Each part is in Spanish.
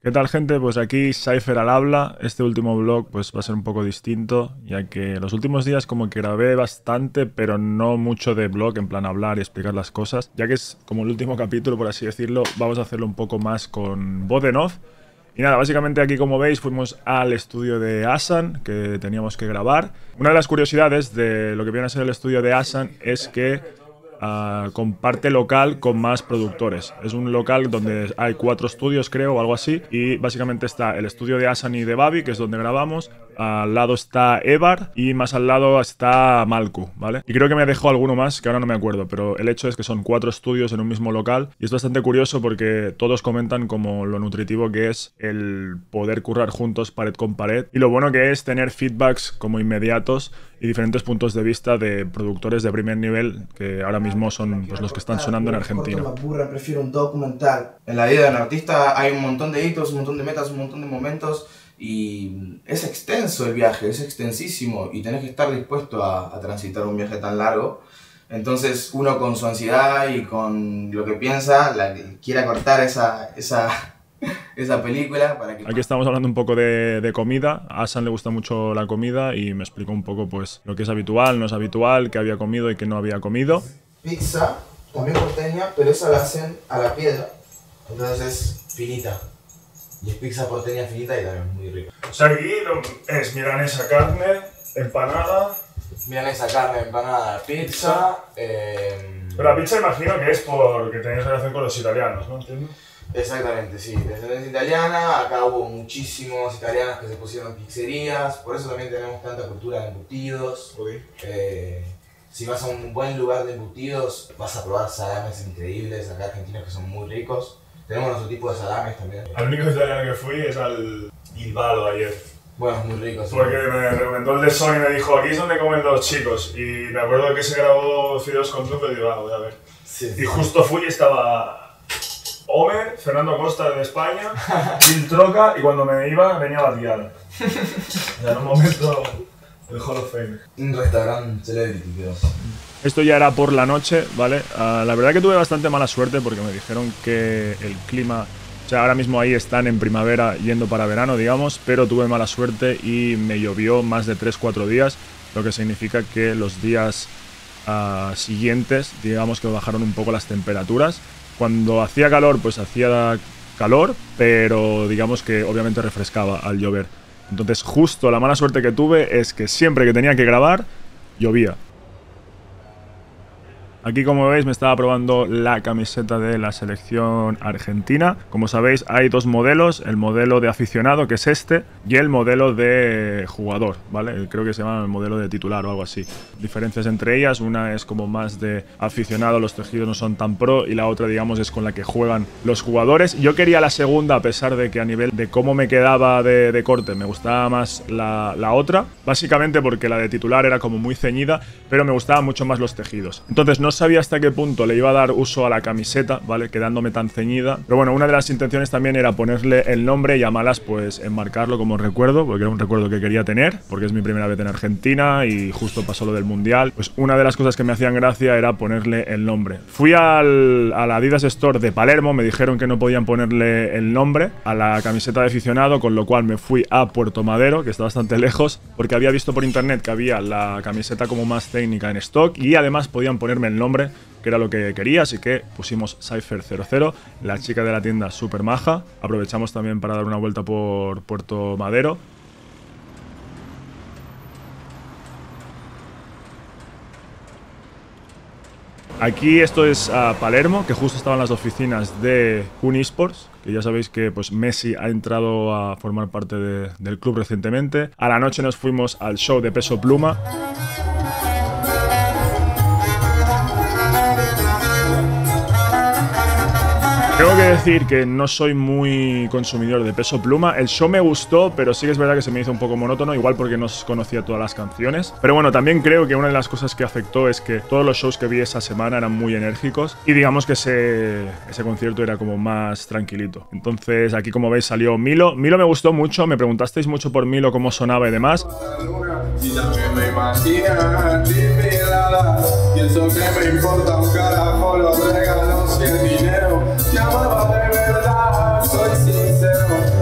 ¿Qué tal, gente? Pues aquí Cypher al habla. Este último vlog pues va a ser un poco distinto, ya que los últimos días como que grabé bastante, pero no mucho de vlog, en plan hablar y explicar las cosas. Ya que es como el último capítulo, por así decirlo, vamos a hacerlo un poco más con voz en off. Y nada, básicamente aquí, como veis, fuimos al estudio de Asan, que teníamos que grabar. Una de las curiosidades de lo que viene a ser el estudio de Asan es que comparte local con más productores. Es un local donde hay 4 estudios, creo, o algo así. Y básicamente está el estudio de Asan y de Babi, que es donde grabamos. Al lado está Evar y más al lado está Malku, ¿vale? Y creo que me dejó alguno más, que ahora no me acuerdo. Pero el hecho es que son 4 estudios en un mismo local. Y es bastante curioso porque todos comentan como lo nutritivo que es el poder currar juntos pared con pared. Y lo bueno que es tener feedbacks como inmediatos y diferentes puntos de vista de productores de primer nivel que ahora mismo son pues, los que están sonando en Argentina. Prefiero un documental. En la vida de un artista hay un montón de hitos, un montón de metas, un montón de momentos y es extenso el viaje, es extensísimo y tenés que estar dispuesto a transitar un viaje tan largo. Entonces uno con su ansiedad y con lo que piensa quiere cortar esa película para que... Aquí estamos hablando un poco de comida. A Asan le gusta mucho la comida y me explicó un poco pues lo que es habitual, no es habitual, qué había comido y qué no había comido. Pizza, también porteña, pero esa la hacen a la piedra, entonces es finita. Y es pizza porteña finita y también es muy rica. O sea, aquí es milanesa, carne, empanada... Milanesa, carne, empanada, pizza... Pero la pizza imagino que es porque tenéis relación con los italianos, ¿no? ¿Entiendo? Exactamente, sí. Descendencia italiana, acá hubo muchísimos italianos que se pusieron pizzerías, por eso también tenemos tanta cultura de embutidos. Okay. Si vas a un buen lugar de embutidos, vas a probar salames increíbles, acá argentinos que son muy ricos. Tenemos nuestro tipo de salames también. Al único italiano que fui es al Il Valo ayer. Bueno, es muy rico. Sí. Porque me recomendó el de Sony y me dijo, aquí es donde comen los chicos. Y me acuerdo que se grabó fideos con truco y digo, voy a ver. Sí. Y justo fui y estaba Homer, Fernando Costa de España, Gil Troca y cuando me iba venía Batial. En un momento el Hall of Fame. Un restaurante celebrity, creo. Esto ya era por la noche, ¿vale? La verdad que tuve bastante mala suerte porque me dijeron que el clima... O sea, ahora mismo ahí están en primavera yendo para verano, digamos, pero tuve mala suerte y me llovió más de 3-4 días, lo que significa que los días siguientes, digamos que bajaron un poco las temperaturas. Cuando hacía calor, pues hacía calor, pero digamos que obviamente refrescaba al llover. Entonces, justo la mala suerte que tuve es que siempre que tenía que grabar, llovía. Aquí, como veis, me estaba probando la camiseta de la selección argentina. Como sabéis, hay 2 modelos, el modelo de aficionado, que es este, y el modelo de jugador, ¿vale? Creo que se llama el modelo de titular o algo así. Diferencias entre ellas, una es como más de aficionado, los tejidos no son tan pro, y la otra, digamos, es con la que juegan los jugadores. Yo quería la segunda, a pesar de que a nivel de cómo me quedaba de corte, me gustaba más la otra, básicamente porque la de titular era como muy ceñida, pero me gustaban mucho más los tejidos. Entonces, no sabía hasta qué punto le iba a dar uso a la camiseta, ¿vale? Quedándome tan ceñida. Pero bueno, una de las intenciones también era ponerle el nombre y a malas pues enmarcarlo como recuerdo, porque era un recuerdo que quería tener, porque es mi primera vez en Argentina y justo pasó lo del Mundial. Pues una de las cosas que me hacían gracia era ponerle el nombre. Fui a la Adidas Store de Palermo, me dijeron que no podían ponerle el nombre a la camiseta de aficionado, con lo cual me fui a Puerto Madero, que está bastante lejos, porque había visto por internet que había la camiseta como más técnica en stock y además podían ponerme el nombre, que era lo que quería, así que pusimos Cypher00, la chica de la tienda súper maja. Aprovechamos también para dar una vuelta por Puerto Madero. Aquí esto es Palermo, que justo estaban las oficinas de Kun Esports, que ya sabéis que pues, Messi ha entrado a formar parte del club recientemente. A la noche nos fuimos al show de Peso Pluma. Tengo que decir que no soy muy consumidor de Peso Pluma. El show me gustó, pero sí que es verdad que se me hizo un poco monótono, igual porque no conocía todas las canciones. Pero bueno, también creo que una de las cosas que afectó es que todos los shows que vi esa semana eran muy enérgicos y digamos que ese concierto era como más tranquilito. Entonces aquí, como veis, salió Milo. Milo me gustó mucho, me preguntasteis mucho por Milo, cómo sonaba y demás. Y también me imaginan, pienso que me importa un carajo los regalos y el dinero. Te amaba de verdad, soy sincero.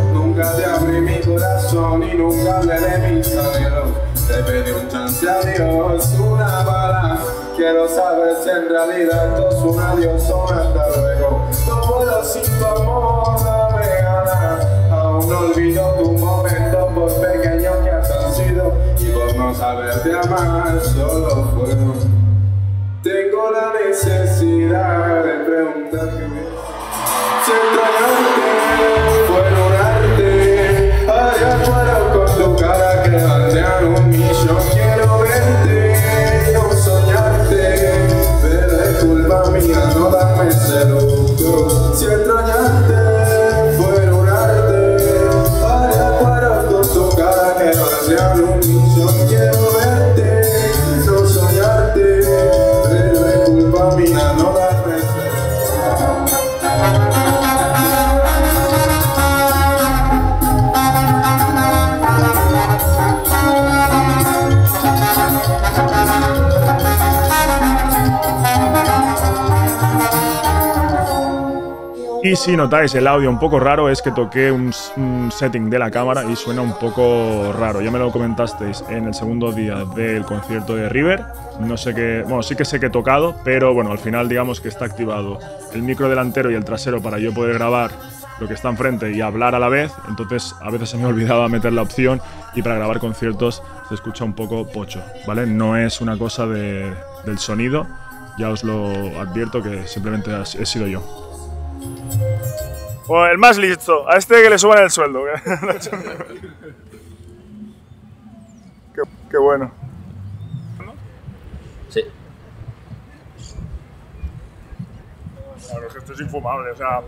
nunca hablé de mis anhelos. Te pedí un chance a Dios, una bala. Quiero saber si en realidad esto es un adiós o un hasta luego. No puedo sin tu amor, dame ganas. Aún no olvido tu momento, por pequeños que han sido. Y por no saberte amar, solo fueron. Tengo la necesidad de preguntarte si extrañarte fuera un arte. Haría fuera con tu cara que valdrían 1.000.000. Quiero verte, no soñarte, pero es culpa mía no darme ese lujo. Si extrañarte fuera un arte, haría fuera con tu cara que valdrían 1.000.000. Quiero verte, no soñarte, pero es culpa mía no darme ese lujo. Y si notáis el audio un poco raro es que toqué un setting de la cámara y suena un poco raro. Ya me lo comentasteis en el segundo día del concierto de River. No sé qué, bueno, sí que sé que he tocado, pero bueno, al final digamos que está activado el micro delantero y el trasero para yo poder grabar lo que está enfrente y hablar a la vez. Entonces a veces se me olvidaba meter la opción y para grabar conciertos se escucha un poco pocho, ¿vale? No es una cosa del sonido, ya os lo advierto que simplemente he sido yo. O el más listo, a este que le suban el sueldo. Qué bueno. Sí. Claro, es que esto es infumable, o sea...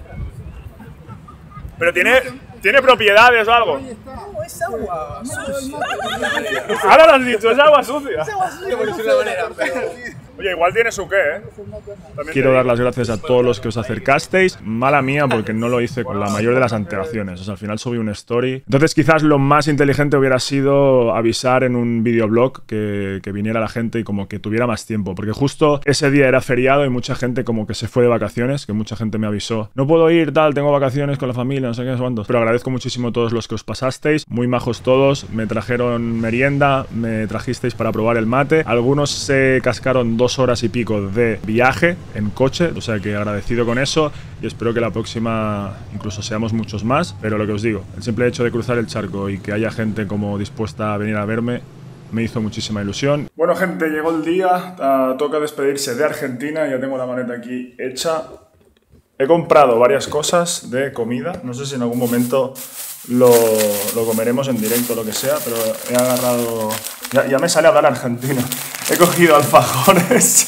Pero tiene propiedades o algo. No, es agua sucia. Ahora lo has dicho, es agua sucia. Es agua sucia por decirlo de manera, pero... Oye, igual tiene su qué, ¿eh? Quiero dar las gracias a todos los que os acercasteis. Mala mía porque no lo hice con la mayor de las antelaciones. O sea, al final subí una story. Entonces quizás lo más inteligente hubiera sido avisar en un videoblog que viniera la gente y como que tuviera más tiempo. Porque justo ese día era feriado y mucha gente como que se fue de vacaciones, que mucha gente me avisó. No puedo ir, tal, tengo vacaciones con la familia, no sé qué, no sé cuántos. Pero agradezco muchísimo a todos los que os pasasteis. Muy majos todos. Me trajeron merienda, me trajisteis para probar el mate. Algunos se cascaron 2 horas y pico de viaje en coche, o sea que agradecido con eso y espero que la próxima incluso seamos muchos más, pero lo que os digo, el simple hecho de cruzar el charco y que haya gente como dispuesta a venir a verme me hizo muchísima ilusión. Bueno gente, llegó el día, toca despedirse de Argentina, ya tengo la maleta aquí hecha. He comprado varias cosas de comida, no sé si en algún momento lo comeremos en directo o lo que sea, pero he agarrado... Ya me sale a hablar argentino. He cogido alfajores,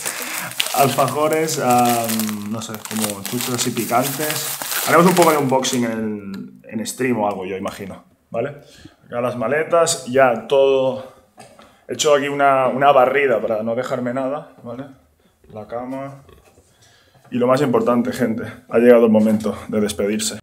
no sé, como chuchos así picantes. Haremos un poco de unboxing en stream o algo, yo imagino, ¿vale? Acá las maletas, ya todo... He hecho aquí una barrida para no dejarme nada, ¿vale? La cama... Y lo más importante, gente, ha llegado el momento de despedirse.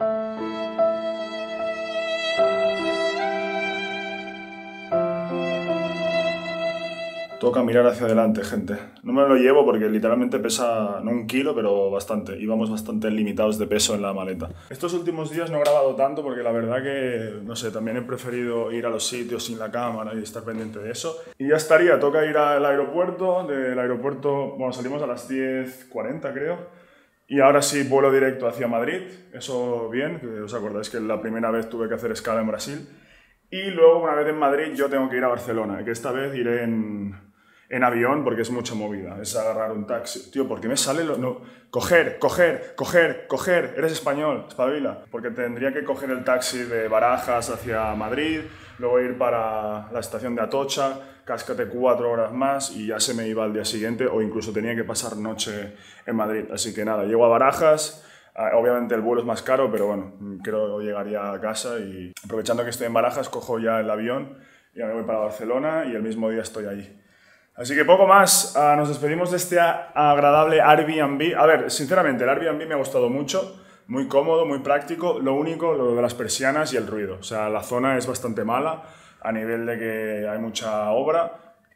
Toca mirar hacia adelante, gente. No me lo llevo porque literalmente pesa, no 1 kilo, pero bastante. Íbamos bastante limitados de peso en la maleta. Estos últimos días no he grabado tanto porque la verdad que, no sé, también he preferido ir a los sitios sin la cámara y estar pendiente de eso. Y ya estaría, toca ir al aeropuerto. Del aeropuerto, bueno, salimos a las 10:40 creo. Y ahora sí, vuelo directo hacia Madrid. Eso bien, que os acordáis que la primera vez tuve que hacer escala en Brasil. Y luego, una vez en Madrid, yo tengo que ir a Barcelona, que esta vez iré en avión porque es mucha movida, es agarrar un taxi. Tío, ¿por qué me sale lo...? No. Coger, eres español, espabila. Porque tendría que coger el taxi de Barajas hacia Madrid, luego ir para la estación de Atocha, cáscate 4 horas más y ya se me iba al día siguiente o incluso tenía que pasar noche en Madrid. Así que nada, llego a Barajas, obviamente el vuelo es más caro, pero bueno, creo que llegaría a casa y aprovechando que estoy en Barajas, cojo ya el avión, ya me voy para Barcelona y el mismo día estoy allí. Así que poco más, nos despedimos de este agradable Airbnb. A ver, sinceramente, el Airbnb me ha gustado mucho, muy cómodo, muy práctico. Lo único, lo de las persianas y el ruido. O sea, la zona es bastante mala a nivel de que hay mucha obra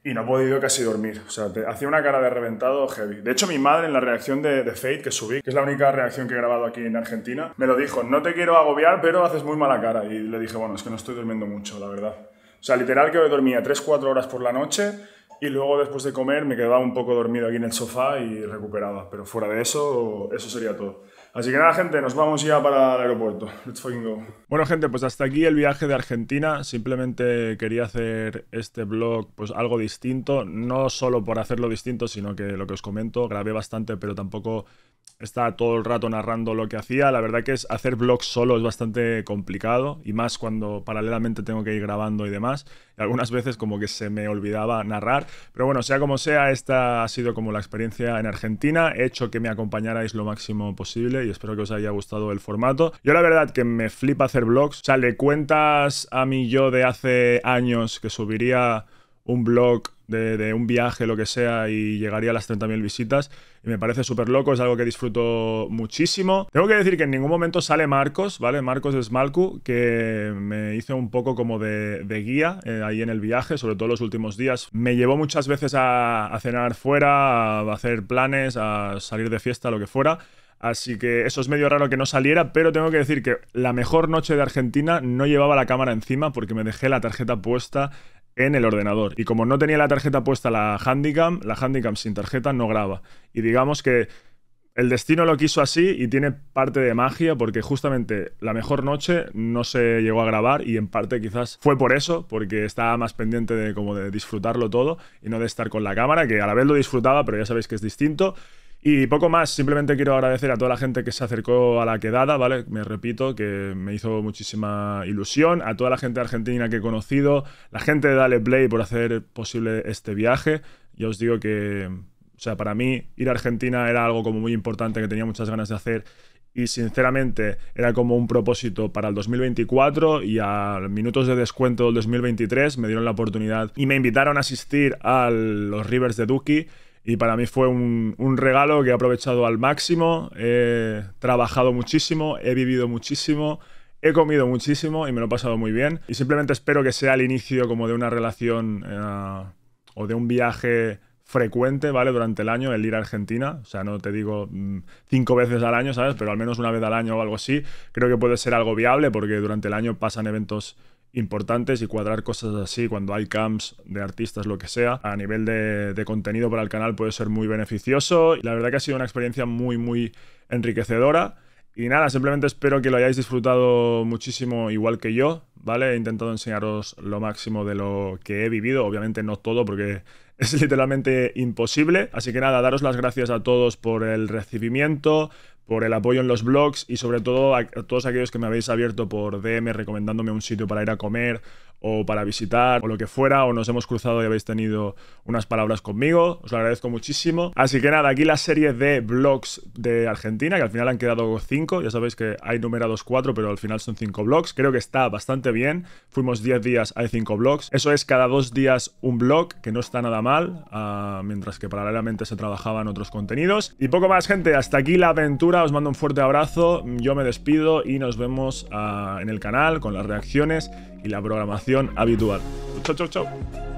y no he podido casi dormir. O sea, hacía una cara de reventado heavy. De hecho, mi madre en la reacción de Fate que subí, que es la única reacción que he grabado aquí en Argentina, me lo dijo: no te quiero agobiar, pero haces muy mala cara. Y le dije: bueno, es que no estoy durmiendo mucho, la verdad. O sea, literal que hoy dormía 3-4 horas por la noche y luego después de comer me quedaba un poco dormido aquí en el sofá y recuperaba. Pero fuera de eso, eso sería todo. Así que nada, gente, nos vamos ya para el aeropuerto. Let's fucking go. Bueno, gente, pues hasta aquí el viaje de Argentina. Simplemente quería hacer este vlog pues algo distinto. No solo por hacerlo distinto, sino que lo que os comento, grabé bastante, pero tampoco estaba todo el rato narrando lo que hacía. La verdad que hacer vlogs solo es bastante complicado, y más cuando paralelamente tengo que ir grabando y demás. Y algunas veces como que se me olvidaba narrar. Pero bueno, sea como sea, esta ha sido como la experiencia en Argentina. He hecho que me acompañarais lo máximo posible y espero que os haya gustado el formato. Yo la verdad que me flipa hacer vlogs. O sea, le cuentas a mi yo de hace años que subiría un vlog de un viaje, lo que sea, y llegaría a las 30.000 visitas, y me parece súper loco, es algo que disfruto muchísimo. Tengo que decir que en ningún momento sale Marcos, ¿vale? Marcos es Malcu, que me hizo un poco como de guía ahí en el viaje, sobre todo los últimos días. Me llevó muchas veces a cenar fuera, a hacer planes, a salir de fiesta, lo que fuera. Así que eso es medio raro que no saliera, pero tengo que decir que la mejor noche de Argentina no llevaba la cámara encima porque me dejé la tarjeta puesta en el ordenador. Y como no tenía la tarjeta puesta la Handycam sin tarjeta no graba. Y digamos que el destino lo quiso así y tiene parte de magia, porque justamente la mejor noche no se llegó a grabar, y en parte quizás fue por eso, porque estaba más pendiente de como de disfrutarlo todo y no de estar con la cámara, que a la vez lo disfrutaba, pero ya sabéis que es distinto. Y poco más, simplemente quiero agradecer a toda la gente que se acercó a la quedada, ¿vale? Me repito, que me hizo muchísima ilusión, a toda la gente argentina que he conocido, la gente de Dale Play por hacer posible este viaje. Ya os digo que, o sea, para mí ir a Argentina era algo como muy importante, que tenía muchas ganas de hacer, y sinceramente era como un propósito para el 2024, y a minutos de descuento del 2023 me dieron la oportunidad y me invitaron a asistir a los Rivers de Duki. Y para mí fue un regalo que he aprovechado al máximo. He trabajado muchísimo, he vivido muchísimo, he comido muchísimo y me lo he pasado muy bien. Y simplemente espero que sea el inicio como de una relación o de un viaje frecuente, ¿vale? Durante el año, el ir a Argentina. O sea, no te digo 5 veces al año, ¿sabes? Pero al menos una vez al año o algo así. Creo que puede ser algo viable, porque durante el año pasan eventos importantes, y cuadrar cosas así cuando hay camps de artistas, lo que sea, a nivel de contenido para el canal puede ser muy beneficioso. Y la verdad que ha sido una experiencia muy enriquecedora. Y nada, simplemente espero que lo hayáis disfrutado muchísimo igual que yo, ¿vale? He intentado enseñaros lo máximo de lo que he vivido, obviamente no todo porque es literalmente imposible. Así que nada, daros las gracias a todos por el recibimiento, por el apoyo en los vlogs, y sobre todo a todos aquellos que me habéis abierto por DM recomendándome un sitio para ir a comer o para visitar o lo que fuera, o nos hemos cruzado y habéis tenido unas palabras conmigo. Os lo agradezco muchísimo. Así que nada, aquí la serie de vlogs de Argentina, que al final han quedado 5. Ya sabéis que hay numerados 4, pero al final son 5 vlogs. Creo que está bastante bien. Fuimos 10 días, hay 5 vlogs. Eso es cada 2 días un vlog, que no está nada mal, mientras que paralelamente se trabajaban otros contenidos. Y poco más, gente. Hasta aquí la aventura. Os mando un fuerte abrazo. Yo me despido y nos vemos en el canal con las reacciones y la programación habitual. Chau, chau, chau.